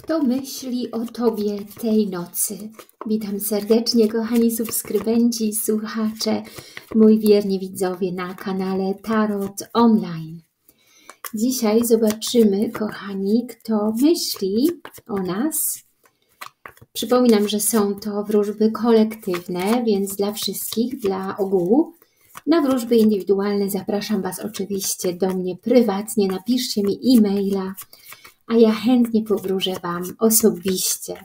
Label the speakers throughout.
Speaker 1: Kto myśli o Tobie tej nocy? Witam serdecznie, kochani subskrybenci, słuchacze, moi wierni widzowie na kanale Tarot Online. Dzisiaj zobaczymy, kochani, kto myśli o nas. Przypominam, że są to wróżby kolektywne, więc dla wszystkich, dla ogółu. Na wróżby indywidualne zapraszam Was oczywiście do mnie prywatnie, napiszcie mi e-maila, a ja chętnie powróżę Wam osobiście.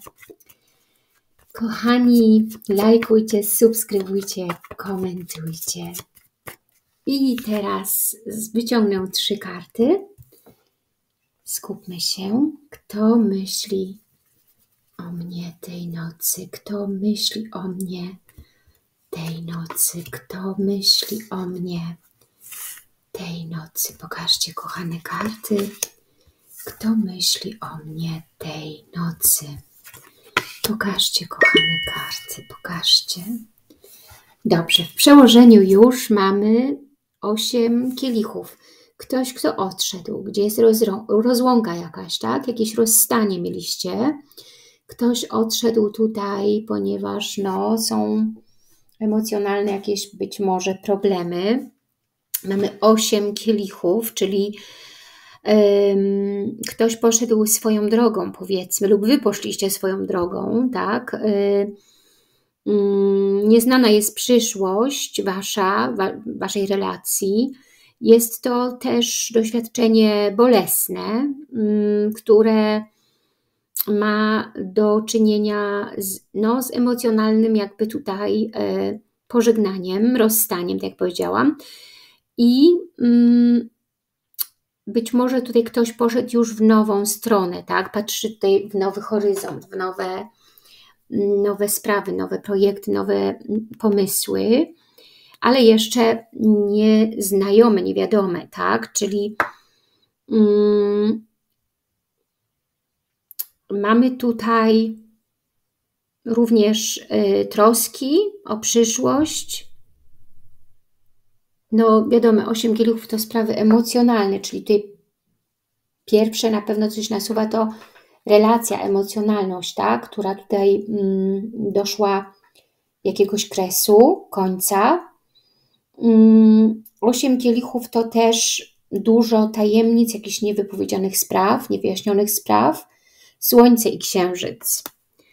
Speaker 1: Kochani, lajkujcie, subskrybujcie, komentujcie. I teraz wyciągnę 3 karty. Skupmy się, kto myśli o mnie tej nocy, kto myśli o mnie tej nocy, kto myśli o mnie tej nocy. Pokażcie, kochane karty. Kto myśli o mnie tej nocy? Pokażcie, kochane karty, pokażcie. Dobrze, w przełożeniu już mamy 8 kielichów. Ktoś, kto odszedł, gdzie jest rozłąka jakaś, tak? Jakieś rozstanie mieliście. Ktoś odszedł tutaj, ponieważ no, są emocjonalne jakieś być może problemy. Mamy 8 kielichów, czyli ktoś poszedł swoją drogą, powiedzmy, lub Wy poszliście swoją drogą, tak? Nieznana jest przyszłość Waszej relacji. Jest to też doświadczenie bolesne, które ma do czynienia z emocjonalnym jakby tutaj pożegnaniem, rozstaniem, tak jak powiedziałam. I być może tutaj ktoś poszedł już w nową stronę, tak? Patrzy tutaj w nowy horyzont, w nowe sprawy, nowe projekty, nowe pomysły, ale jeszcze nieznajome, niewiadome, tak? Czyli mamy tutaj również troski o przyszłość. No wiadomo, 8 kielichów to sprawy emocjonalne, czyli tutaj pierwsze na pewno coś nasuwa, to relacja, emocjonalność, tak? Która tutaj doszła jakiegoś kresu, końca. 8 kielichów to też dużo tajemnic, jakichś niewypowiedzianych spraw, niewyjaśnionych spraw. Słońce i księżyc.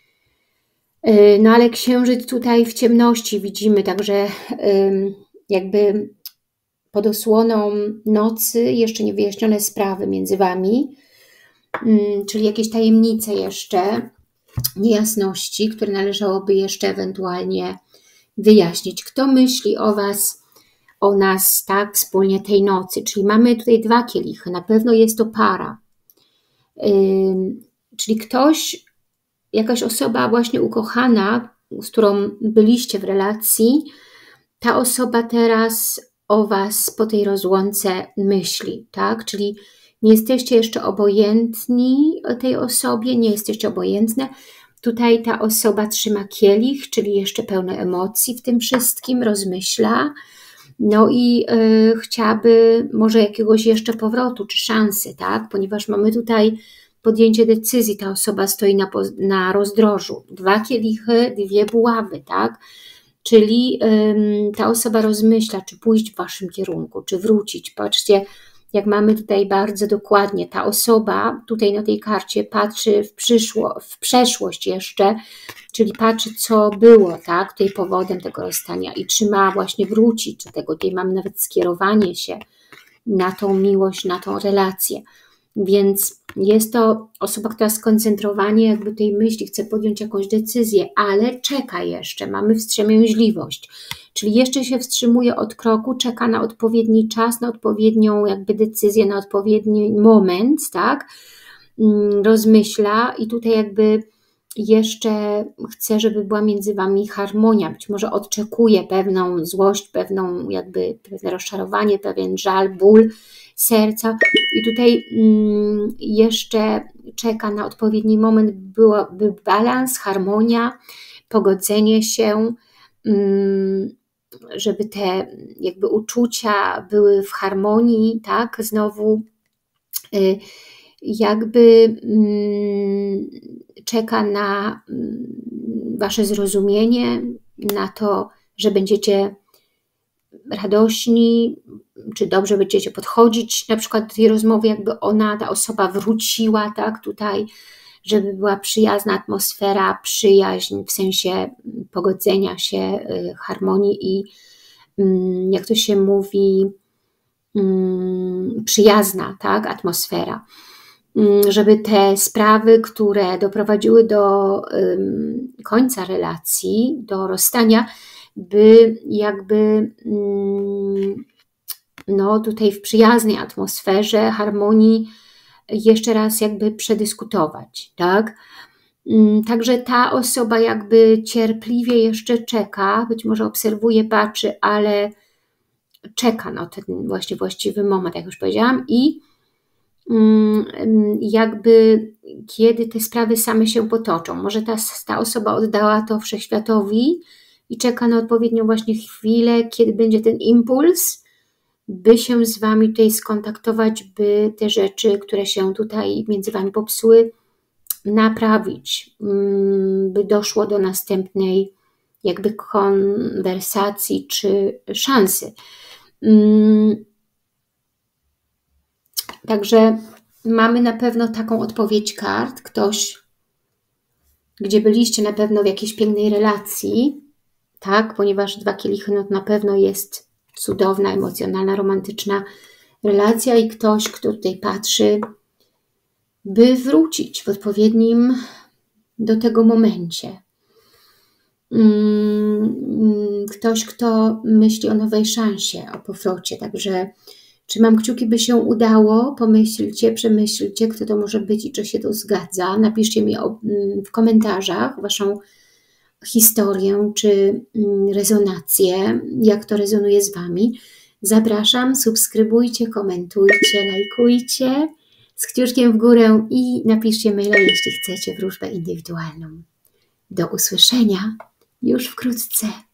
Speaker 1: No ale księżyc tutaj w ciemności widzimy, także jakby pod osłoną nocy jeszcze niewyjaśnione sprawy między Wami, czyli jakieś tajemnice jeszcze, niejasności, które należałoby jeszcze ewentualnie wyjaśnić. Kto myśli o Was, o nas, tak, wspólnie tej nocy? Czyli mamy tutaj 2 kielichy, na pewno jest to para. Czyli ktoś, jakaś osoba właśnie ukochana, z którą byliście w relacji, ta osoba teraz o Was po tej rozłące myśli, tak? Czyli nie jesteście jeszcze obojętni tej osobie, nie jesteście obojętne. Tutaj ta osoba trzyma kielich, czyli jeszcze pełne emocji w tym wszystkim, rozmyśla. No i chciałaby może jakiegoś jeszcze powrotu, czy szansy, tak? Ponieważ mamy tutaj podjęcie decyzji, ta osoba stoi na rozdrożu. 2 kielichy, 2 buławy, tak? Czyli ta osoba rozmyśla, czy pójść w Waszym kierunku, czy wrócić. Patrzcie, jak mamy tutaj bardzo dokładnie, ta osoba tutaj na tej karcie patrzy w przeszłość jeszcze, czyli patrzy, co było, tak, tutaj powodem tego rozstania i czy ma właśnie wrócić do tego. Tutaj mamy nawet skierowanie się na tą miłość, na tą relację. Więc jest to osoba, która skoncentrowanie jakby tej myśli, chce podjąć jakąś decyzję, ale czeka jeszcze, mamy wstrzemięźliwość, czyli jeszcze się wstrzymuje od kroku, czeka na odpowiedni czas, na odpowiednią jakby decyzję, na odpowiedni moment, tak, rozmyśla i tutaj jakby jeszcze chce, żeby była między Wami harmonia, być może odczekuje pewną złość, pewne rozczarowanie, pewien żal, ból serca i tutaj jeszcze czeka na odpowiedni moment, byłaby balans, harmonia, pogodzenie się, żeby te jakby uczucia były w harmonii, tak, znowu jakby czeka na Wasze zrozumienie, na to, że będziecie radośni, czy dobrze będziecie podchodzić na przykład do tej rozmowy, jakby ta osoba wróciła, tak, tutaj, żeby była przyjazna atmosfera, przyjaźń w sensie pogodzenia się, harmonii i jak to się mówi, przyjazna, tak, atmosfera. Żeby te sprawy, które doprowadziły do końca relacji, do rozstania, by jakby no tutaj w przyjaznej atmosferze, harmonii jeszcze raz jakby przedyskutować, tak? Także ta osoba jakby cierpliwie jeszcze czeka, być może obserwuje, patrzy, ale czeka na ten właśnie właściwy moment, jak już powiedziałam, i jakby kiedy te sprawy same się potoczą. Może ta osoba oddała to wszechświatowi i czeka na odpowiednią właśnie chwilę, kiedy będzie ten impuls, by się z Wami tutaj skontaktować, by te rzeczy, które się tutaj między Wami popsuły, naprawić, by doszło do następnej jakby konwersacji czy szansy. Także mamy na pewno taką odpowiedź kart. Ktoś, gdzie byliście na pewno w jakiejś pięknej relacji, tak, ponieważ 2 kielichy no, na pewno jest cudowna, emocjonalna, romantyczna relacja i ktoś, kto tutaj patrzy, by wrócić w odpowiednim do tego momencie. Ktoś, kto myśli o nowej szansie, o powrocie. Także trzymam kciuki, by się udało. Pomyślcie, przemyślcie, kto to może być i czy się to zgadza. Napiszcie mi w komentarzach Waszą historię czy rezonację, jak to rezonuje z Wami. Zapraszam, subskrybujcie, komentujcie, lajkujcie z kciuczkiem w górę i napiszcie maila, jeśli chcecie wróżbę indywidualną. Do usłyszenia już wkrótce.